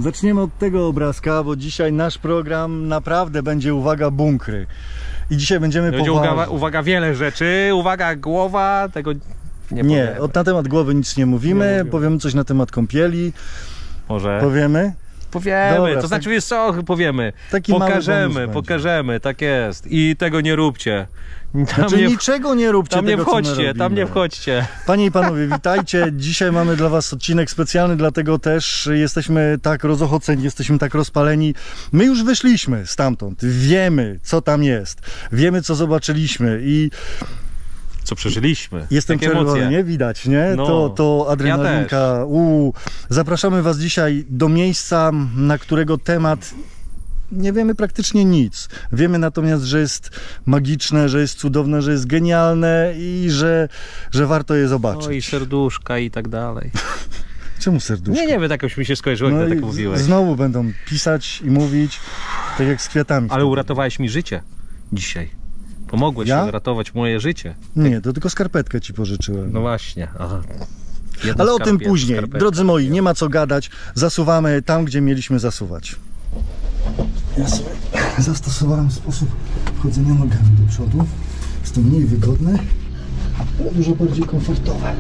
Zaczniemy od tego obrazka, bo dzisiaj nasz program naprawdę będzie, uwaga, bunkry. I dzisiaj będziemy uwaga, wiele rzeczy. Uwaga, głowa, tego nie na temat głowy nic nie mówimy. Powiemy coś na temat kąpieli. Może. Powiemy? Powiemy, dobra, to znaczy, wiesz co, powiemy. Taki Pokażemy, tak jest. I tego nie róbcie. Niczego nie róbcie. Tam nie wchodźcie. Panie i panowie, witajcie. Dzisiaj mamy dla was odcinek specjalny, dlatego też jesteśmy tak rozochoceni, jesteśmy tak rozpaleni. My już wyszliśmy stamtąd, wiemy, co tam jest, wiemy, co zobaczyliśmy i co przeżyliśmy. Jestem czerwony, nie? Widać, nie? No, to adrenalinka. Ja zapraszamy was dzisiaj do miejsca, na którego temat nie wiemy praktycznie nic. Wiemy natomiast, że jest magiczne, że jest cudowne, że jest genialne i że warto je zobaczyć. No i serduszka i tak dalej. Czemu serduszka? Nie wiem, tak już mi się skojarzyło, jak tak mówiłeś. Znowu będą pisać i mówić, tak jak z kwiatami. Ale uratowałeś mi życie dzisiaj. Pomogłeś uratować moje życie. Nie, to tylko skarpetkę ci pożyczyłem. No właśnie. Ale o tym później. Drodzy moi, nie ma co gadać. Zasuwamy tam, gdzie mieliśmy zasuwać. Ja sobie zastosowałem sposób wchodzenia nogami do przodu. Jest to mniej wygodne, ale dużo bardziej komfortowe.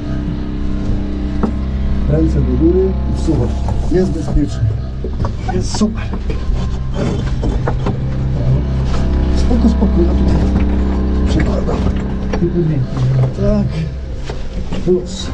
Ręce do góry i wsuwać. Jest bezpiecznie. Jest super. Spoko, ja tutaj przekładam. Tak. Plus.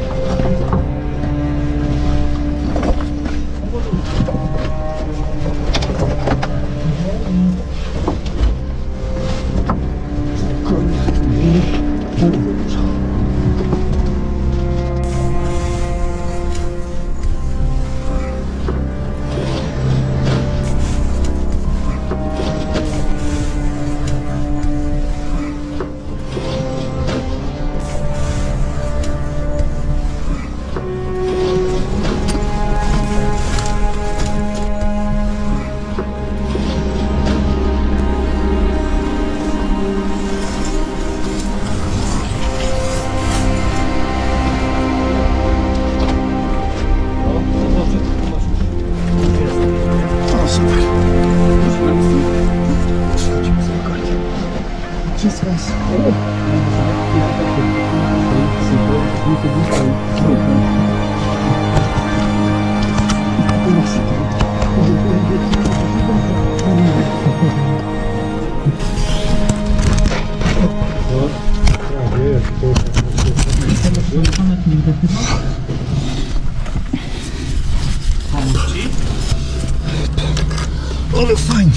Ale fajnie.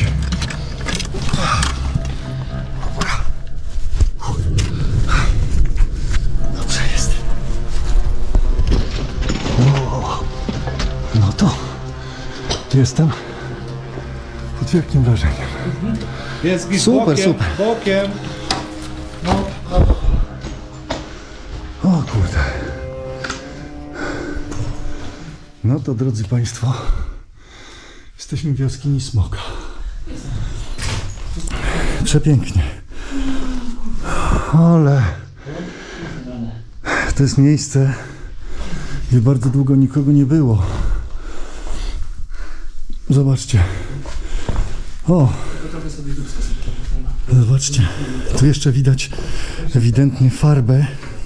Dobrze jest. No to jestem pod wielkim wrażeniem. Super. Bokiem. O kurde. No to, drodzy państwo, jesteśmy w jaskini Smoka. Przepięknie. Ale to jest miejsce, gdzie bardzo długo nikogo nie było. Zobaczcie. Zobaczcie. Tu jeszcze widać ewidentnie farbę,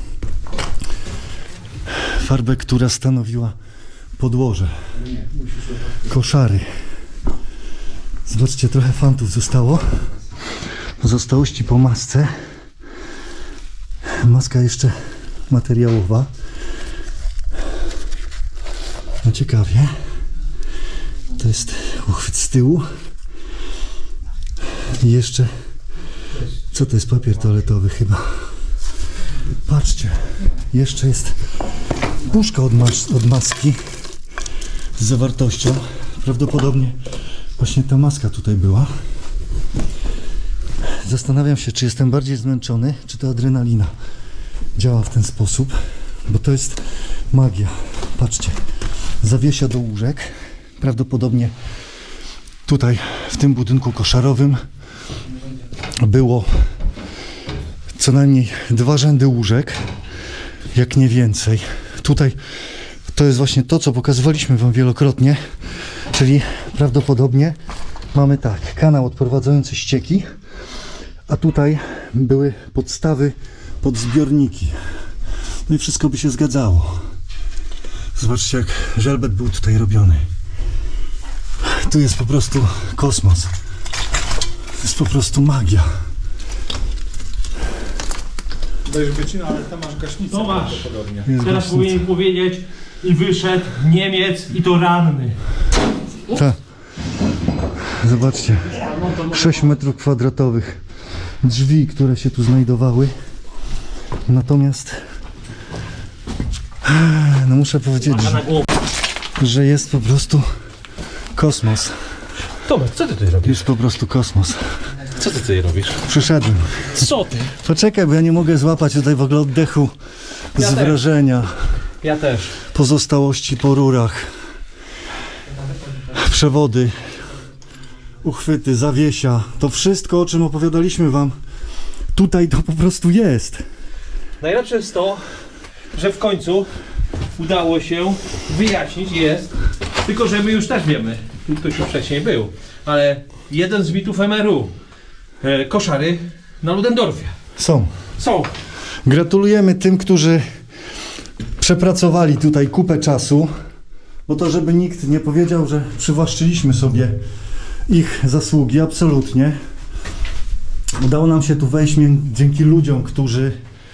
która stanowiła podłoże. Koszary. Zobaczcie, trochę fantów zostało. Pozostałości po masce. Maska jeszcze materiałowa. No ciekawie. To jest uchwyt z tyłu. I jeszcze... Co to jest? Papier toaletowy chyba. Patrzcie. Jeszcze jest puszka od maski z zawartością. Prawdopodobnie właśnie ta maska tutaj była. Zastanawiam się, czy jestem bardziej zmęczony, czy to adrenalina działa w ten sposób, bo to jest magia. Patrzcie, zawiesia do łóżek. Prawdopodobnie tutaj w tym budynku koszarowym było co najmniej 2 rzędy łóżek, jak nie więcej. Tutaj To jest właśnie to, co pokazywaliśmy wam wielokrotnie, czyli prawdopodobnie mamy tak, kanał odprowadzający ścieki, a tutaj były podstawy pod zbiorniki. No i wszystko by się zgadzało. Zobaczcie, jak żelbet był tutaj robiony. Tu jest po prostu kosmos. To jest po prostu magia. To jest wycina, ale tam masz gaśnicę. To masz. Jest Teraz gaśnica. powinien powiedzieć i wyszedł Niemiec i to ranny. Tak. Zobaczcie. 6 metrów kwadratowych. Drzwi, które się tu znajdowały. Natomiast no muszę powiedzieć, że jest po prostu kosmos. Tomek, co ty tutaj robisz? Jest po prostu kosmos. Co ty tutaj robisz? Przyszedłem. Co ty? Poczekaj, bo ja nie mogę złapać tutaj w ogóle oddechu z wrażenia. Ja też. Pozostałości po rurach. Przewody. Uchwyty, zawiesia. To wszystko, o czym opowiadaliśmy wam, tutaj to po prostu jest. Najlepsze jest to, że w końcu udało się wyjaśnić, jest, tylko że my już też wiemy, tu ktoś już wcześniej był, ale jeden z mitów MRU, koszary na Ludendorffie. Są. Gratulujemy tym, którzy przepracowali tutaj kupę czasu, bo to, żeby nikt nie powiedział, że przywłaszczyliśmy sobie ich zasługi, absolutnie. Udało nam się tu wejść dzięki ludziom, którzy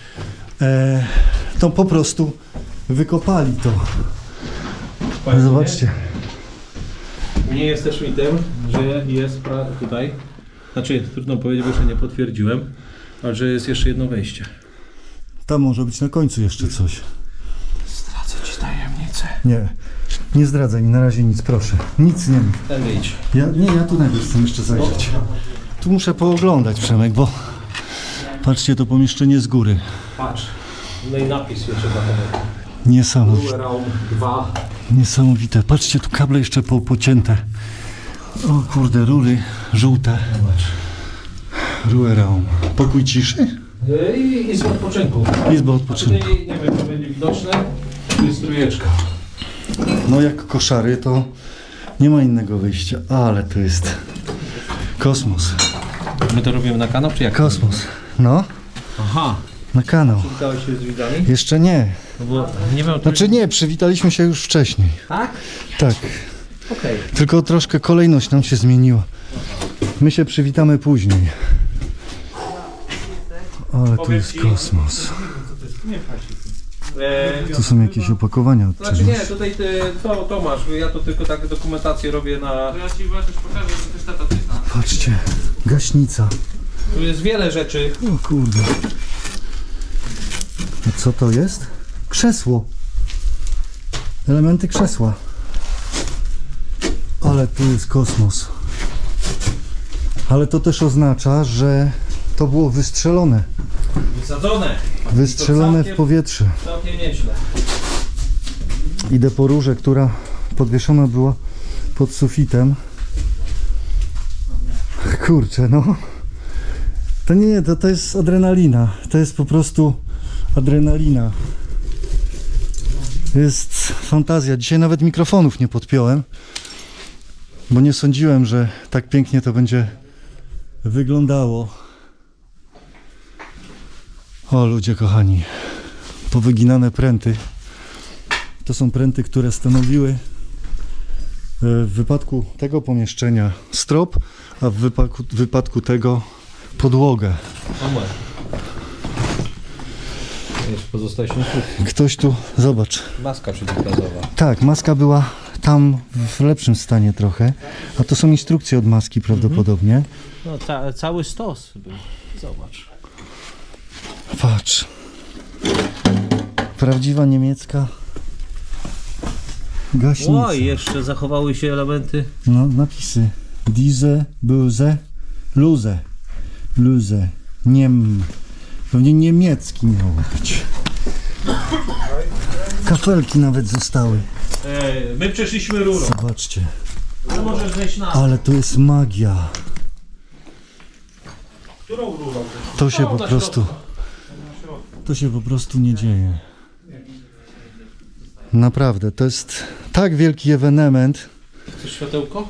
to po prostu wykopali to. Zobaczcie. Nie jest też mitem, że jest tutaj, znaczy trudno powiedzieć, bo jeszcze nie potwierdziłem, ale że jest jeszcze jedno wejście. Tam może być na końcu jeszcze coś. Zdradzę ci tajemnicę. Nie zdradzaj mi na razie nic, proszę. Nic nie mów. Ten idź. Ja tu najpierw chcę jeszcze zajrzeć. Tu muszę pooglądać, Przemek, bo patrzcie, to pomieszczenie z góry. Patrz, no i napis jeszcze za tobą. Niesamowite. Raum 2. Niesamowite. Patrzcie, tu kable jeszcze pocięte. O kurde, rury żółte. Rueraum. Pokój ciszy? I izba odpoczynku. Izba odpoczynku. Tutaj nie wiem, czy będzie widoczne. Tu jest trójeczka. No jak koszary, to nie ma innego wyjścia. Ale to jest kosmos. My to robimy na kanał, czy jak? Kosmos. No, Aha. na kanał. Przywitałeś się z widzami? Jeszcze nie. No bo nie wiem, Znaczy nie, przywitaliśmy się już wcześniej. tak? Tak. Okej. Tylko troszkę kolejność nam się zmieniła. My się przywitamy później. Ale tu jest kosmos. Tu są jakieś opakowania od Znaczy czegoś. nie, tutaj to masz, ja to tylko tak dokumentację robię na... Ja ci też pokażę, że też tata coś zna. Patrzcie, gaśnica. Tu jest wiele rzeczy. O kurde. A co to jest? Krzesło. Elementy krzesła. Ale tu jest kosmos. Ale to też oznacza, że to było wystrzelone. Wysadzone. Wystrzelone To w powietrze. Całkiem nieźle. Idę po rurze, która podwieszona była pod sufitem. Kurczę, no. To nie, to jest adrenalina. To jest po prostu adrenalina. Jest fantazja. Dzisiaj nawet mikrofonów nie podpiąłem, bo nie sądziłem, że tak pięknie to będzie wyglądało. O ludzie kochani, powyginane pręty. To są pręty, które stanowiły w wypadku tego pomieszczenia strop, a w wypadku tego podłogę. Pozostaje się Ktoś tu, zobacz. maska przeciwgazowa. Tak, maska była tam w lepszym stanie trochę, a to są instrukcje od maski prawdopodobnie. No cały stos był. Zobacz. Patrz. Prawdziwa niemiecka gaśnica. Oj, jeszcze zachowały się elementy. No, napisy. Diese, böse, lose. Lose. Pewnie niemiecki miało być. Kafelki nawet zostały. My przeszliśmy rurą. Zobaczcie. Tu możesz zejść na... Ale to jest magia. Którą rurą? To się po prostu nie dzieje. Naprawdę, to jest tak wielki ewenement. Chcesz światełko?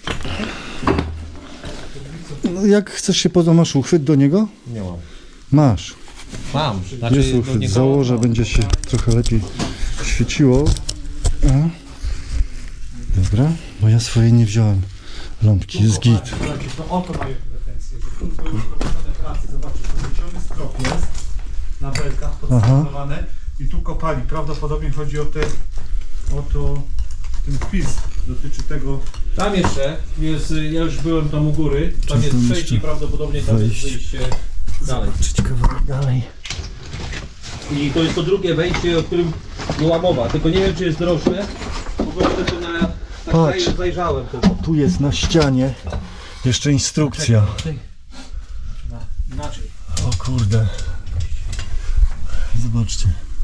No, jak chcesz się masz uchwyt do niego? Nie mam. Masz. Mam. Znaczy, Jest uchwyt, założę, będzie się trochę lepiej świeciło. Dobra, bo ja swojej nie wziąłem. Lampki, jest git. To oto mają pretensje, że tu były prowadzone prace. Zobaczcie, tu wyciągny strop jest na belkach podstawowane i tu kopali. Prawdopodobnie chodzi o ten wpis. Dotyczy tego. Tam jeszcze jest, ja już byłem tam u góry, tam jest przejście i prawdopodobnie tam jest wyjście dalej. Kawałek dalej. I to jest to drugie wejście, o którym była mowa, tylko nie wiem, czy jest droższe, bo właśnie to Patrz. zajrzałem. Tu jest na ścianie jeszcze instrukcja. Inaczej. O kurde. Zobaczcie.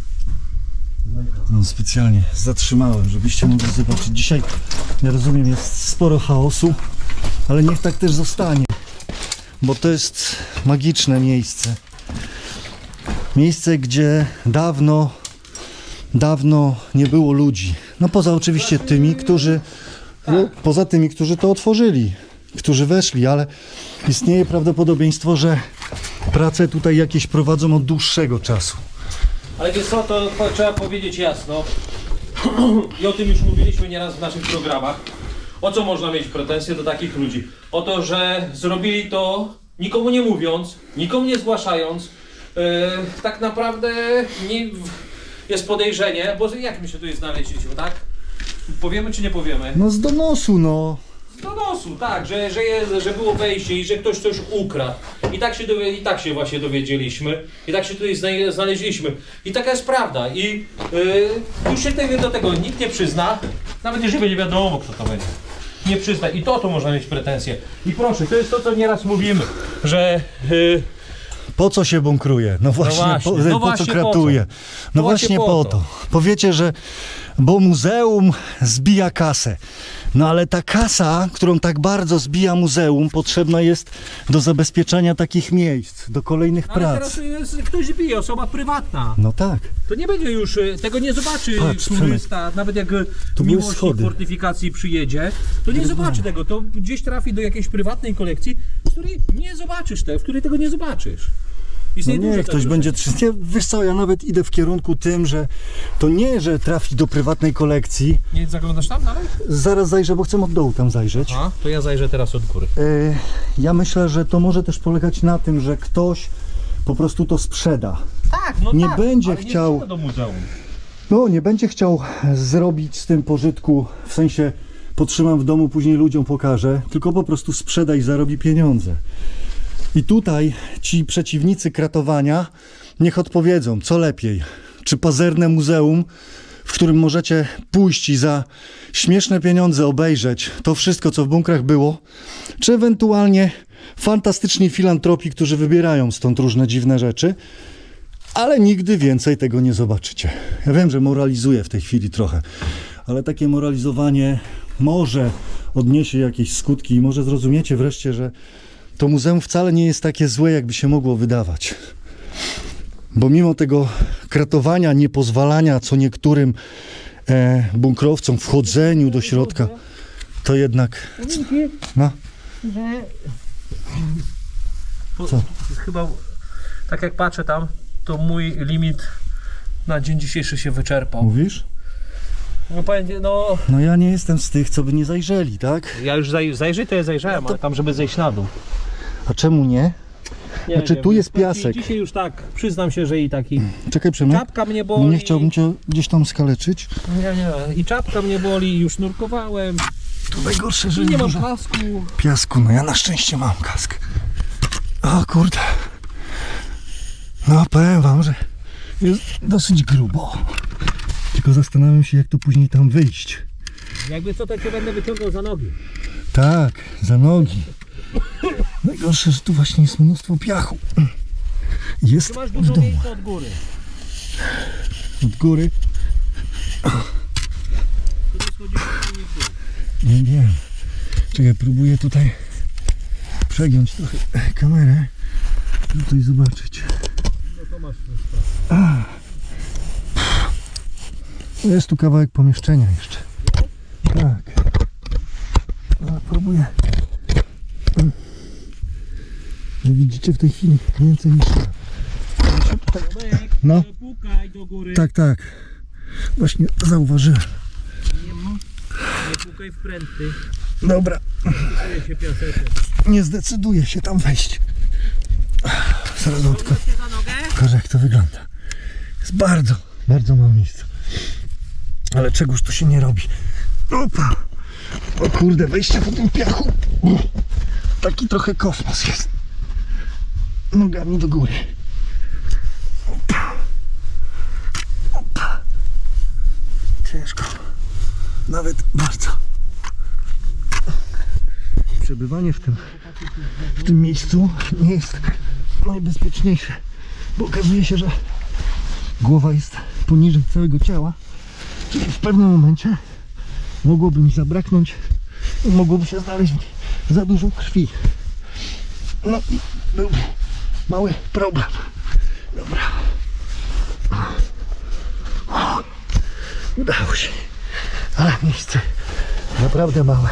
No, specjalnie zatrzymałem, żebyście mogli zobaczyć. Dzisiaj, ja rozumiem, jest sporo chaosu, ale niech tak też zostanie, bo to jest magiczne miejsce. Miejsce, gdzie dawno nie było ludzi. No poza oczywiście tymi, którzy to otworzyli, którzy weszli, ale istnieje prawdopodobieństwo, że prace tutaj jakieś prowadzą od dłuższego czasu. Ale wiesz co, to trzeba powiedzieć jasno i o tym już mówiliśmy nieraz w naszych programach. O co można mieć pretensje do takich ludzi? O to, że zrobili to nikomu nie mówiąc, nikomu nie zgłaszając. Tak naprawdę nie, jest podejrzenie, bo jak my się tutaj znaleźliśmy, tak? Powiemy czy nie powiemy? No z donosu, no. Z donosu, tak, że było wejście i że ktoś coś ukradł. I tak się właśnie dowiedzieliśmy. I tak się tutaj znaleźliśmy. I taka jest prawda. I już się do tego nikt nie przyzna. Nawet jeżeli będzie wiadomo, kto to będzie. Nie przyzna. I to można mieć pretensje. I proszę, to jest to, co nieraz mówimy, że... Po co się bunkruje? No właśnie, po co kratuje? No właśnie po to. Powiecie, że bo muzeum zbija kasę. No ale ta kasa, którą tak bardzo zbija muzeum, potrzebna jest do zabezpieczania takich miejsc, do kolejnych prac. Ale teraz ktoś bije, osoba prywatna. No tak. To nie będzie już, tego nie zobaczy turysta, nawet jak miłośnik fortyfikacji przyjedzie, to nie zobaczy tego, to gdzieś trafi do jakiejś prywatnej kolekcji, w której nie zobaczysz w której tego nie zobaczysz. No nie, ktoś będzie... Nie, wiesz co, ja nawet idę w kierunku tym, że to nie, że trafi do prywatnej kolekcji. Nie zaglądasz tam dalej? Zaraz zajrzę, bo chcę od dołu tam zajrzeć. A, to ja zajrzę teraz od góry. Ja myślę, że to może też polegać na tym, że ktoś po prostu to sprzeda. Tak, no nie tak, będzie ale chciał... nie do muzeum. No, nie będzie chciał zrobić z tym pożytku, w sensie potrzymam w domu, później ludziom pokażę, tylko po prostu sprzeda i zarobi pieniądze. I tutaj ci przeciwnicy kratowania niech odpowiedzą, co lepiej. Czy pazerne muzeum, w którym możecie pójść i za śmieszne pieniądze obejrzeć to wszystko, co w bunkrach było, czy ewentualnie fantastyczni filantropi, którzy wybierają stąd różne dziwne rzeczy, ale nigdy więcej tego nie zobaczycie. Ja wiem, że moralizuję w tej chwili trochę, ale takie moralizowanie może odniesie jakieś skutki i może zrozumiecie wreszcie, że to muzeum wcale nie jest takie złe, jakby się mogło wydawać. Bo mimo tego kratowania, niepozwalania co niektórym bunkrowcom wchodzeniu do środka, to jednak... No. Co? Chyba, tak jak patrzę tam, to mój limit na dzień dzisiejszy się wyczerpał. Mówisz? No, no ja nie jestem z tych, co by nie zajrzeli, tak? Ja już zajrzeć to ja zajrzałem, ale tam żeby zejść na dół. A czemu nie? Znaczy tu jest piasek. Dzisiaj już tak, przyznam się, że i taki. Czekaj, Przemek. Czapka mnie boli. Nie chciałbym cię gdzieś tam skaleczyć. Nie. I czapka mnie boli, już nurkowałem. To najgorsze, że nie mam kasku. Piasku, no ja na szczęście mam kask. O kurde. No powiem wam, że jest dosyć grubo. Tylko zastanawiam się, jak to później tam wyjść. Jakby co, to cię będę wyciągał za nogi. Tak, za nogi. Najgorsze, że tu właśnie jest mnóstwo piachu. Jest tu masz dużo miejsca od góry. Od góry? Nie wiem. Czekaj, próbuję tutaj przegiąć trochę kamerę. Tutaj zobaczyć. No to masz Jest tu kawałek pomieszczenia jeszcze. Tak. No, próbuję. Widzicie w tej chwili więcej niż ja. No. Pukaj do góry. Tak, tak. Właśnie zauważyłem. Nie pukaj w pręty. Dobra. Czuje się piaseczek. Nie zdecyduję się tam wejść. Zaraz tylko pokażę, jak to wygląda. Jest bardzo, bardzo mało miejsca. Ale czegoż to się nie robi. Opa! O kurde, wejście po tym piachu. Taki trochę kosmos jest. Nogami do góry. Opa. Opa. Ciężko. Nawet bardzo. Przebywanie w tym miejscu nie jest najbezpieczniejsze, bo okazuje się, że głowa jest poniżej całego ciała, czyli w pewnym momencie mogłoby mi zabraknąć i mogłoby się znaleźć za dużo krwi. No i był mały problem. Dobra. Udało się, ale miejsce naprawdę małe.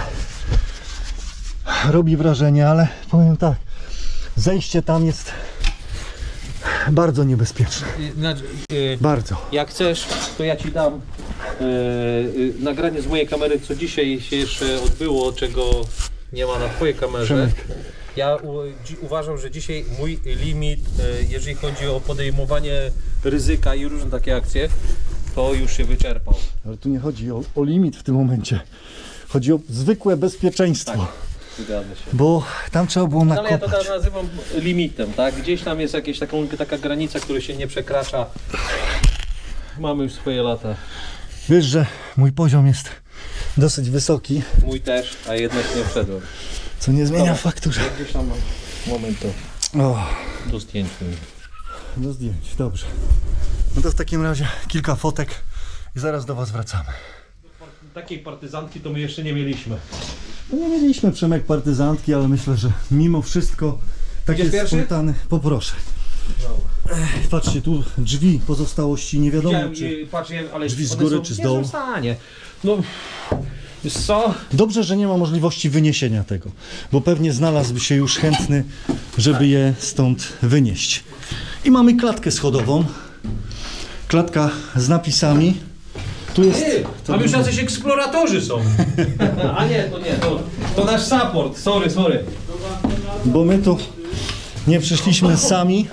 Robi wrażenie, ale powiem tak, zejście tam jest bardzo niebezpieczne. Bardzo. Jak chcesz, to ja ci dam nagranie z mojej kamery, co dzisiaj się jeszcze odbyło, czego nie ma na twojej kamerze. Przemek. Ja uważam, że dzisiaj mój limit, jeżeli chodzi o podejmowanie ryzyka i różne takie akcje, to już się wyczerpał. Ale tu nie chodzi o limit w tym momencie. Chodzi o zwykłe bezpieczeństwo. Tak. Zgadza się. Bo tam trzeba było No, ale ja nakopać. to nazywam limitem, tak? Gdzieś tam jest jakaś taka granica, której się nie przekracza. Mamy już swoje lata. Wiesz, że mój poziom jest dosyć wysoki, Mój też, a jednak nie wszedłem. co nie zmienia faktu, że... Gdzieś tam mam moment do zdjęć. Do zdjęć, dobrze. No to w takim razie kilka fotek i zaraz do was wracamy. Takiej partyzantki to my jeszcze nie mieliśmy. No nie mieliśmy, Przemek, partyzantki, ale myślę, że mimo wszystko takie spontane. Poproszę. Patrzcie, tu drzwi pozostałości, nie wiadomo czy ale drzwi z góry czy z dołu. No, wiesz co? Dobrze, że nie ma możliwości wyniesienia tego, bo pewnie znalazłby się już chętny, żeby je stąd wynieść. I mamy klatkę schodową. Klatka z napisami. Tu jest... Tam już jacyś eksploratorzy są. A nie, to nasz support. Sorry. Bo my tu nie przyszliśmy sami.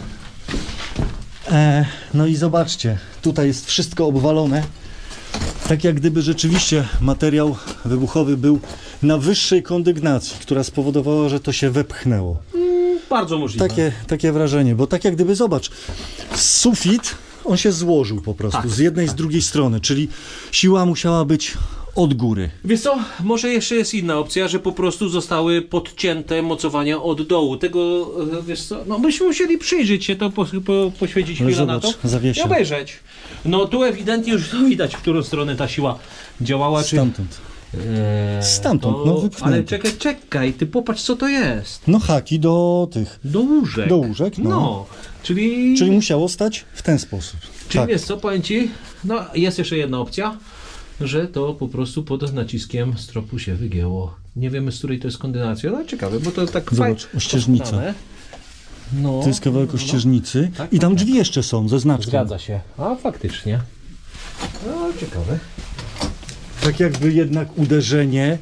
No i zobaczcie, tutaj jest wszystko obwalone. Tak jak gdyby rzeczywiście materiał wybuchowy był na wyższej kondygnacji, która spowodowała, że to się wepchnęło. Bardzo możliwe. Takie wrażenie, bo tak jak gdyby, zobacz, sufit, on się złożył po prostu z jednej, z drugiej strony, czyli siła musiała być od góry. Wiesz co, może jeszcze jest inna opcja, że po prostu zostały podcięte mocowania od dołu. Tego, wiesz co, no byśmy musieli przyjrzeć się, to poświęcić chwilę na to i obejrzeć. No tu ewidentnie już widać, w którą stronę ta siła działała. Stamtąd. Stamtąd, to, no wypchnięte. Ale czekaj, ty popatrz co to jest. No haki do tych. Do łóżek. Do łóżek, no. Czyli musiało stać w ten sposób. Czyli wiesz co, powiem ci, no jest jeszcze jedna opcja, że to po prostu pod naciskiem stropu się wygięło. Nie wiemy, z której to jest kondynacja, ale ciekawe, bo to tak zobacz, ościeżnica. No, to jest kawałek ościeżnicy i tam drzwi jeszcze są ze znaczkiem. Zgadza się. A faktycznie. No ciekawe. Tak jakby jednak uderzenie.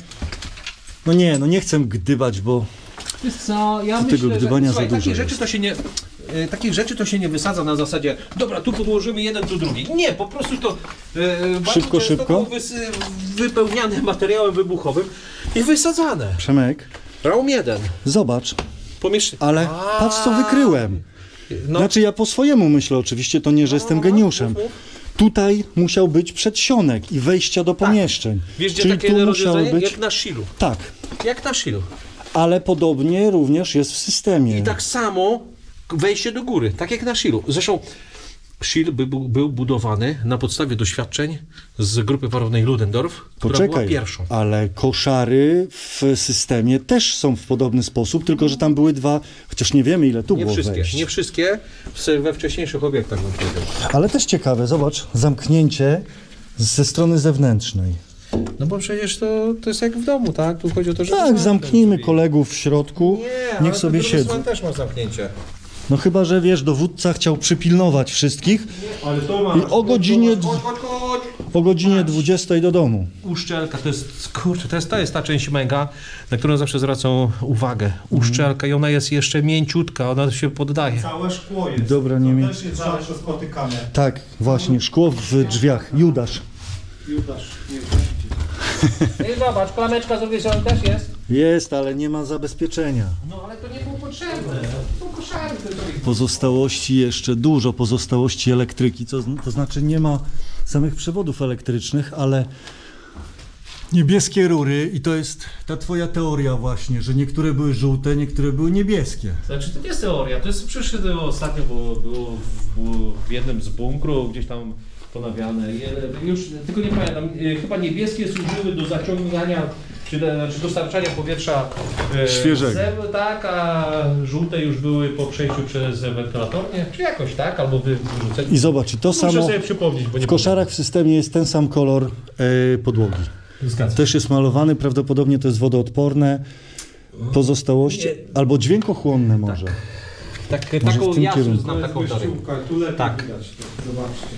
No nie chcę gdybać, bo wiesz co, ja myślę, tego gdybania za dużo takich rzeczy to się nie wysadza na zasadzie, dobra, tu podłożymy jeden, tu drugi. Nie, po prostu to szybko wypełniane materiałem wybuchowym i wysadzane. Przemek, Raum 1. Zobacz, ale patrz co wykryłem. Znaczy ja po swojemu myślę oczywiście, to nie, że jestem geniuszem. Tutaj musiał być przedsionek i wejścia do pomieszczeń. Wiesz, gdzie czyli takie tu musiały być... Jak na Shilu. Tak. Jak na Shilu. Ale podobnie również jest w systemie. I tak samo wejście do góry, tak jak na Shilu. Zresztą Shield był budowany na podstawie doświadczeń z grupy parownej Ludendorff, która była pierwszą. Ale koszary w systemie też są w podobny sposób, tylko że tam były dwa, chociaż nie wiemy ile tu było wejść. Nie wszystkie we wcześniejszych obiektach bym powiedział. Ale też ciekawe, zobacz, zamknięcie Ze strony zewnętrznej. No bo przecież to jest jak w domu, tak? Tu chodzi o to, że... Tak, zamknijmy kolegów w środku, niech sobie siedzą. też ma zamknięcie. No chyba, że wiesz, dowódca chciał przypilnować wszystkich Ale to masz, i o godzinie 20 do domu. Uszczelka, to jest, kurczę, to jest ta część mega, na którą zawsze zwracam uwagę. Uszczelka i ona jest jeszcze mięciutka, ona się poddaje. Całe szkło jest. Dobra, nie to też jest rzadko spotykane. Tak, właśnie, szkło w drzwiach. Judasz. Judasz, nie I zobacz, klameczka z drugiej strony też jest. Jest, ale nie ma zabezpieczenia. No ale to nie było potrzebne. To potrzebne. Pozostałości jeszcze, dużo pozostałości elektryki, to znaczy nie ma samych przewodów elektrycznych, ale niebieskie rury i to jest ta twoja teoria właśnie, że niektóre były żółte, niektóre były niebieskie. Znaczy to nie jest teoria, to jest przyszedł ostatnio, było w jednym z bunkrów, gdzieś tam ponawiane. Już tylko nie pamiętam, chyba niebieskie służyły do zaciągania, czy dostarczania powietrza świeżego. Tak, a żółte już były po przejściu przez wentylator, nie? Czy jakoś tak, albo wyrzucenie. I zobacz, to Muszę samo sobie przypomnieć, bo nie w koszarach w systemie jest ten sam kolor podłogi. Zgadza. Też jest malowany, prawdopodobnie to jest wodoodporne. Pozostałości, albo dźwiękochłonne może. Tak, Może taką w tym ja kierunku. znam taką teorię. Tu lepiej Tak. widać to. Zobaczcie.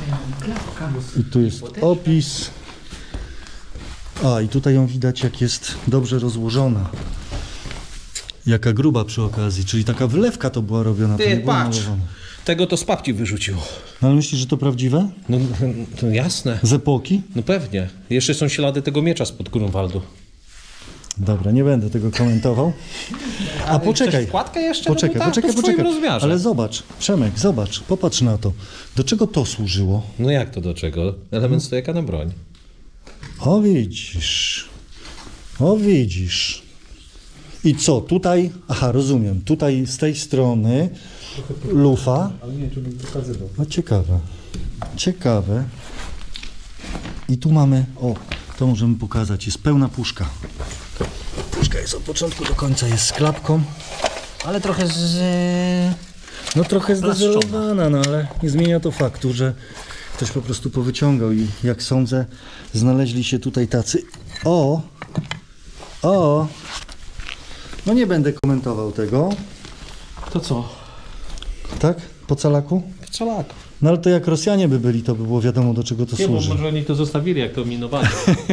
I tu jest opis. A, i tutaj ją widać, jak jest dobrze rozłożona. Jaka gruba przy okazji, czyli taka wylewka to była robiona. to Ty, nie było patrz. malowane. Tego to z papci wyrzucił. No, ale myślisz, że to prawdziwe? No to jasne. Z epoki? No pewnie. Jeszcze są ślady tego miecza spod Grunwaldu. Dobra, nie będę tego komentował. A poczekaj. Wkładkę jeszcze? Poczekaj, no to tak, to w twoim poczekaj. rozmiarze. Ale zobacz, Przemek, zobacz, popatrz na to. Do czego to służyło? No jak to do czego? Element stojaka na broń. O widzisz. O widzisz. I co, tutaj, aha, rozumiem, tutaj z tej strony lufa. Ale nie, żebym pokazywał. No ciekawe, ciekawe. I tu mamy, o, to możemy pokazać, jest pełna puszka. Puszka jest od początku do końca, jest z klapką. Ale trochę No trochę zdezelowana, no ale nie zmienia to faktu, że ktoś po prostu powyciągał i jak sądzę, znaleźli się tutaj tacy. O! No nie będę komentował tego. To co? Tak? Po calaku? Colak. No ale to jak Rosjanie by byli, to by było wiadomo, do czego to Nie, bo służy. może oni to zostawili, jak to minowali.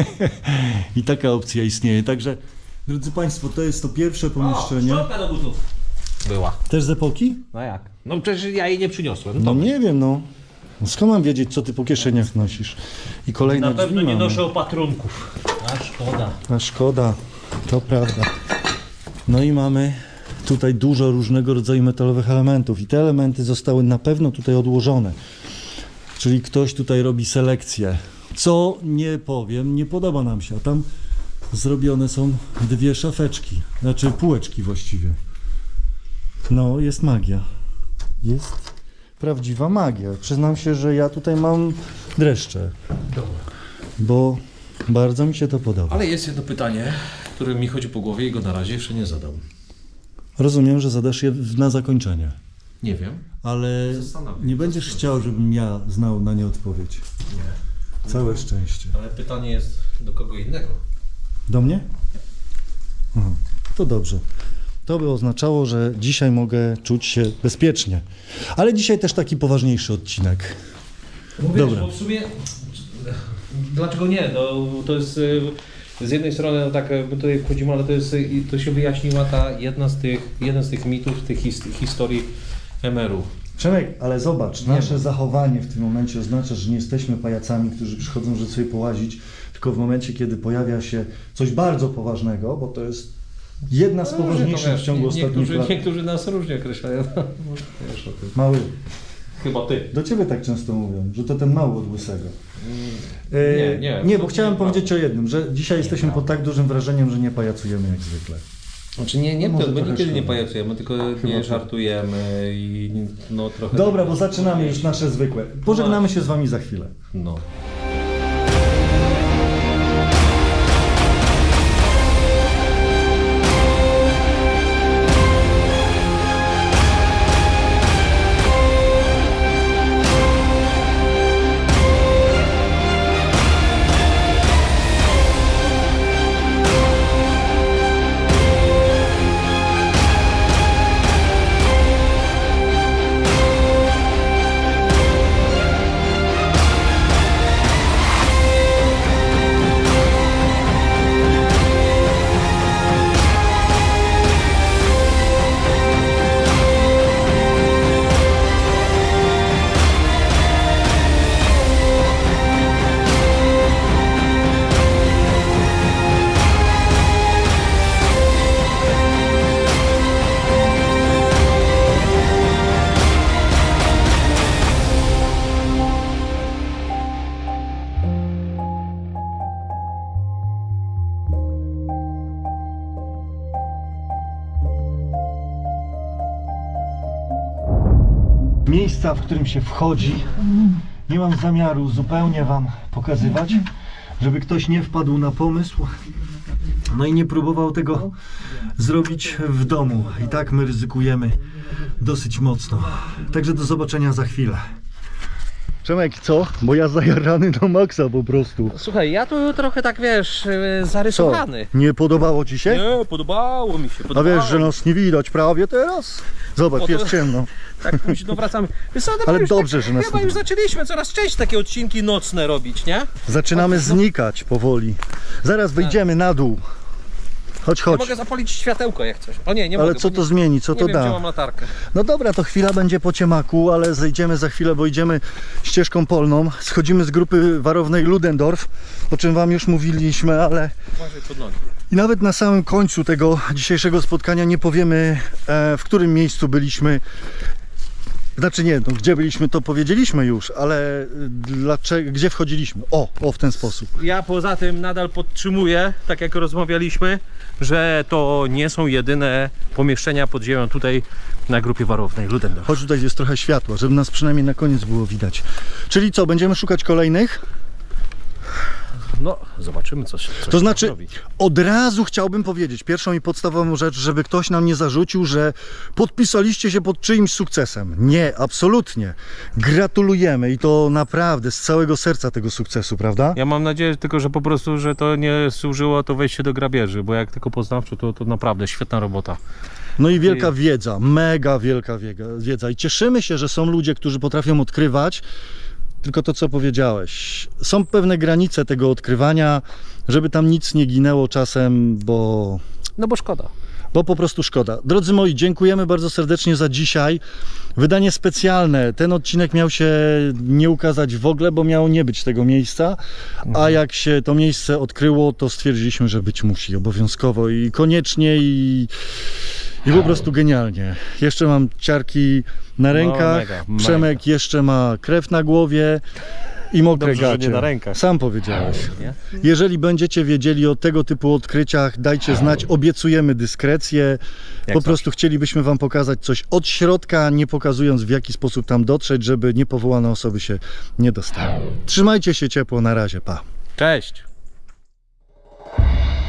I taka opcja istnieje. Także, drodzy Państwo, to jest to pierwsze pomieszczenie. Szczotka do butów. Była. Też z epoki? No jak? No przecież ja jej nie przyniosłem. No nie wiem, no. Skąd mam wiedzieć, co ty po kieszeniach nosisz? I kolejne Na pewno drzwi nie mamy. noszę opatrunków. A szkoda. A szkoda, to prawda. No i mamy tutaj dużo różnego rodzaju metalowych elementów i te elementy zostały na pewno tutaj odłożone. Czyli ktoś tutaj robi selekcję. Co nie powiem, nie podoba nam się. A tam zrobione są dwie szafeczki, znaczy półeczki właściwie. No, jest magia. Jest prawdziwa magia. Przyznam się, że ja tutaj mam dreszcze. Bo bardzo mi się to podoba. Ale jest jedno pytanie, które mi chodzi po głowie i go na razie jeszcze nie zadam. Rozumiem, że zadasz je na zakończenie. Nie wiem. Ale nie będziesz chciał, żebym ja znał na nie odpowiedź. Nie. Całe szczęście. Ale pytanie jest do kogo innego. Do mnie? Aha, to dobrze. To by oznaczało, że dzisiaj mogę czuć się bezpiecznie. Ale dzisiaj też taki poważniejszy odcinek. Mówię, Dobra. bo w sumie dlaczego nie? No, to jest z jednej strony no tak my tutaj wchodzimy, ale to się wyjaśniła jeden z tych mitów, tych historii MR-u. Przemek, ale zobacz, nasze zachowanie w tym momencie oznacza, że nie jesteśmy pajacami, którzy przychodzą, żeby sobie połazić, tylko w momencie, kiedy pojawia się coś bardzo poważnego, bo to jest jedna z poważniejszych w ciągu ostatnich lat. Niektórzy nas różnie określają. Wiesz o tym. Mały, Chyba ty. do ciebie tak często mówią, że to ten mały od łysego. Nie, bo chciałem powiedzieć o jednym, że dzisiaj jesteśmy pod tak dużym wrażeniem, że nie pajacujemy jak zwykle. Znaczy nie, Może my trochę nigdy nie szkoda. pajacujemy, tylko nie tak. żartujemy i no trochę... Dobra, bo zaczynamy już nasze zwykłe. Pożegnamy się z wami za chwilę. No. miejsca, w którym się wchodzi. Nie mam zamiaru zupełnie wam pokazywać, żeby ktoś nie wpadł na pomysł, no i nie próbował tego zrobić w domu. I tak my ryzykujemy dosyć mocno. Także do zobaczenia za chwilę. Przemek, co? Bo ja zajarany do maksa po prostu. Słuchaj, ja tu trochę tak, wiesz, zarysowany. Co? Nie podobało ci się? Nie, podobało mi się. A wiesz, że nas nie widać prawie teraz? Zobacz, jest ciemno. Tak, no wracamy. Wiesz co, ale dobrze, tak, że nas chyba już zaczęliśmy coraz częściej takie odcinki nocne robić, nie? Zaczynamy znikać powoli. Zaraz wyjdziemy na dół. Chodź, chodź. Ja mogę zapalić światełko jak coś. O nie, nie ale mogę. Co to zmieni, co nie to wiem, da? Gdzie mam latarkę. No dobra, to chwila będzie po ciemaku, ale zejdziemy za chwilę, bo idziemy ścieżką polną. Schodzimy z grupy warownej Ludendorff, o czym wam już mówiliśmy, ale... Uważaj pod nogi. I nawet na samym końcu tego dzisiejszego spotkania nie powiemy, w którym miejscu byliśmy. Znaczy nie, no, gdzie byliśmy to powiedzieliśmy już, ale dlaczego, gdzie wchodziliśmy? O, w ten sposób. Ja poza tym nadal podtrzymuję, tak jak rozmawialiśmy, że to nie są jedyne pomieszczenia pod ziemią tutaj na grupie warownej Ludendorff. Chodź, tutaj jest trochę światła, żeby nas przynajmniej na koniec było widać. Czyli co, będziemy szukać kolejnych? No, zobaczymy co to znaczy, od razu chciałbym powiedzieć pierwszą i podstawową rzecz, żeby ktoś nam nie zarzucił, że podpisaliście się pod czyimś sukcesem. Nie, absolutnie. Gratulujemy i to naprawdę z całego serca tego sukcesu, prawda? Ja mam nadzieję tylko, że po prostu, że to nie służyło to wejście do grabieży, bo jak tylko poznawczo, to naprawdę świetna robota. No i wielka wiedza, mega wielka wiedza i cieszymy się, że są ludzie, którzy potrafią odkrywać. Tylko to, co powiedziałeś. Są pewne granice tego odkrywania, żeby tam nic nie ginęło czasem, bo... No bo szkoda. Bo po prostu szkoda. Drodzy moi, dziękujemy bardzo serdecznie za dzisiaj. Wydanie specjalne. Ten odcinek miał się nie ukazać w ogóle, bo miało nie być tego miejsca. A jak się to miejsce odkryło, to stwierdziliśmy, że być musi obowiązkowo i koniecznie i po prostu genialnie. Jeszcze mam ciarki na rękach. No, mega. Przemek jeszcze ma krew na głowie i mokre Dobrze, że gacie. nie na rękach. Sam powiedziałeś. Nie? Jeżeli będziecie wiedzieli o tego typu odkryciach, dajcie znać. Obiecujemy dyskrecję. Po prostu chcielibyśmy wam pokazać coś od środka, nie pokazując, w jaki sposób tam dotrzeć, żeby niepowołane osoby się nie dostały. Trzymajcie się ciepło, na razie, pa. Cześć.